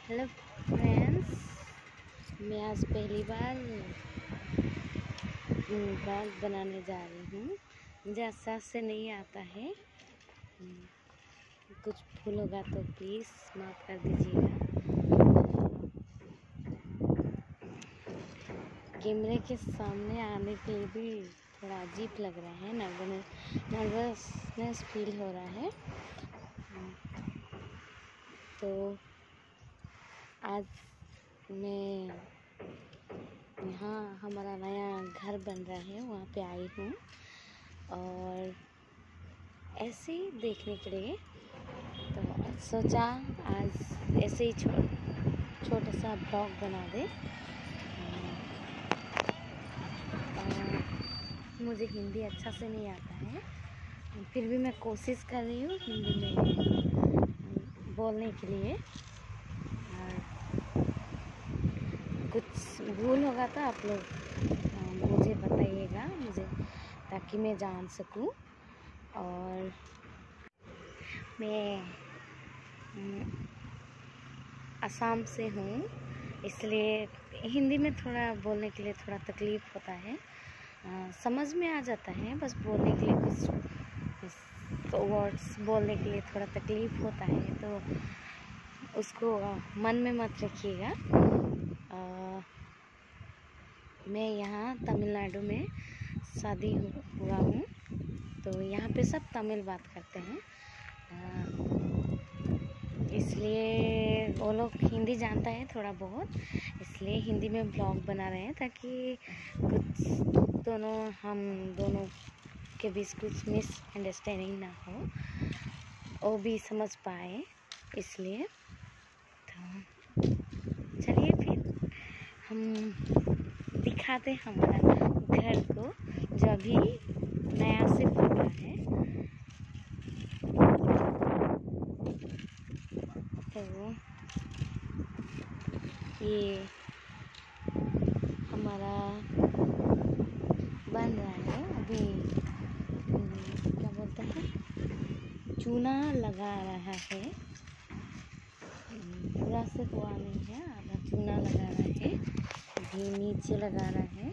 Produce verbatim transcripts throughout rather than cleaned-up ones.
Hello friends, मैं आज पहली बार ब्लॉग बनाने जा रही हूँ। मुझे अच्छा से नहीं आता है, कुछ भूल होगा तो प्लीज़ माफ़ कर दीजिएगा। कैमरे के सामने आने के लिए भी थोड़ा अजीब लग रहा है, नर्वस नर्वसनेस फील हो रहा है। तो आज मैं यहाँ हमारा नया घर बन रहा है, वहाँ पे आई हूँ और ऐसे ही देखने के लिए। तो सोचा आज ऐसे ही छो, छोटा सा ब्लॉग बना दे। और मुझे हिंदी अच्छा से नहीं आता है, फिर भी मैं कोशिश कर रही हूँ हिंदी में बोलने के लिए। कुछ भूल होगा तो आप लोग मुझे बताइएगा, मुझे ताकि मैं जान सकूं। और मैं असम से हूँ, इसलिए हिंदी में थोड़ा बोलने के लिए थोड़ा तकलीफ़ होता है। आ, समझ में आ जाता है, बस बोलने के लिए कुछ तो वर्ड्स बोलने के लिए थोड़ा तकलीफ़ होता है, तो उसको मन में मत रखिएगा। मैं यहाँ तमिलनाडु में शादी हुआ हूँ, तो यहाँ पे सब तमिल बात करते हैं, इसलिए वो लोग हिंदी जानता है थोड़ा बहुत, इसलिए हिंदी में ब्लॉग बना रहे हैं ताकि कुछ दोनों हम दोनों के बीच कुछ मिसअंडरस्टैंडिंग ना हो, वो भी समझ पाए। इसलिए तो चलिए फिर हम दिखाते हमारा घर को, जो अभी नया से बना है। तो ये हमारा बन रहा है अभी, क्या बोलते हैं, चूना लगा रहा है। पूरा से हुआ नहीं है, आधा चूना लगा रहा है, अभी नीचे लगा रहा है।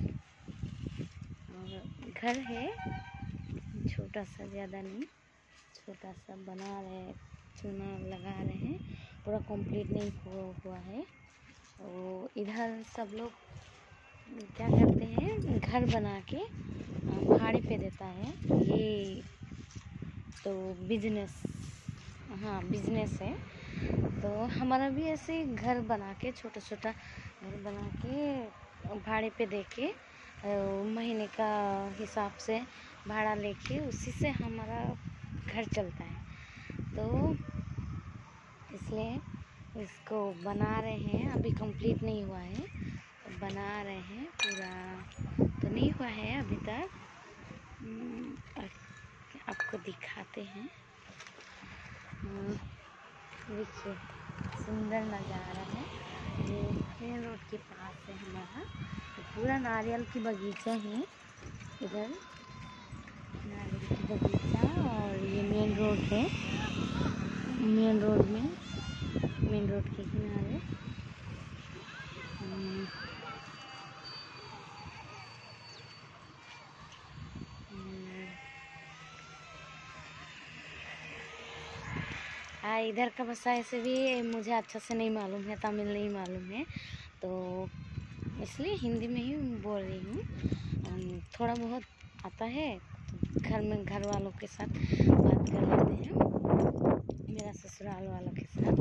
और घर है छोटा सा, ज़्यादा नहीं, छोटा सा बना रहे, चूना लगा रहे हैं, पूरा कंप्लीट नहीं हुआ है। तो इधर सब लोग क्या करते हैं, घर बना के भाड़े पे देता है। ये तो बिजनेस, हाँ बिजनेस है। तो हमारा भी ऐसे घर बना के, छोटा छोटा घर बना के भाड़े पे दे के, महीने का हिसाब से भाड़ा लेके उसी से हमारा घर चलता है। तो इसलिए इसको बना रहे हैं, अभी कंप्लीट नहीं हुआ है, तो बना रहे हैं, पूरा तो नहीं हुआ है अभी तक। आपको दिखाते हैं, देखिए सुंदर नज़ारा है। ये मेन रोड के पास है हमारा, तो पूरा नारियल की बगीचा है इधर, नारियल की बगीचा। और ये मेन रोड है, मेन रोड में मेन रोड के किनारे आ, इधर का भाषा ऐसे भी मुझे अच्छा से नहीं मालूम है, तमिल नहीं मालूम है, तो इसलिए हिंदी में ही बोल रही हूँ। थोड़ा बहुत आता है, तो घर में घर वालों के साथ बात कर लेते हैं, मेरा ससुराल वालों के साथ।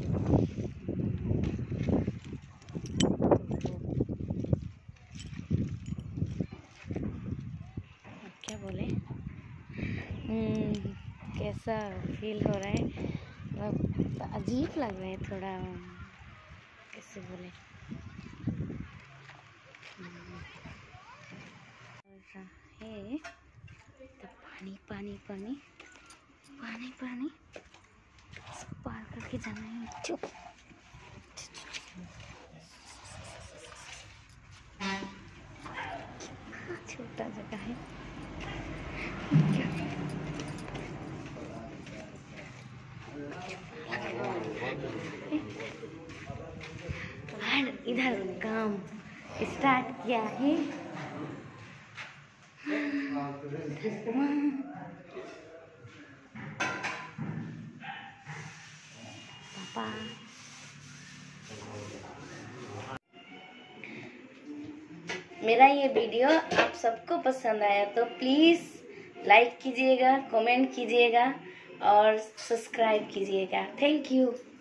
अब क्या बोले, कैसा फील हो रहा है, अजीब लग रहा है थोड़ा, कैसे बोले, है तो पानी पानी पानी पानी पानी सब पार करके जाना है। चुप, छोटा जगह है, इधर काम स्टार्ट किया है। पापा मेरा ये वीडियो आप सबको पसंद आया तो प्लीज़ लाइक कीजिएगा, कमेंट कीजिएगा और सब्सक्राइब कीजिएगा। Thank you.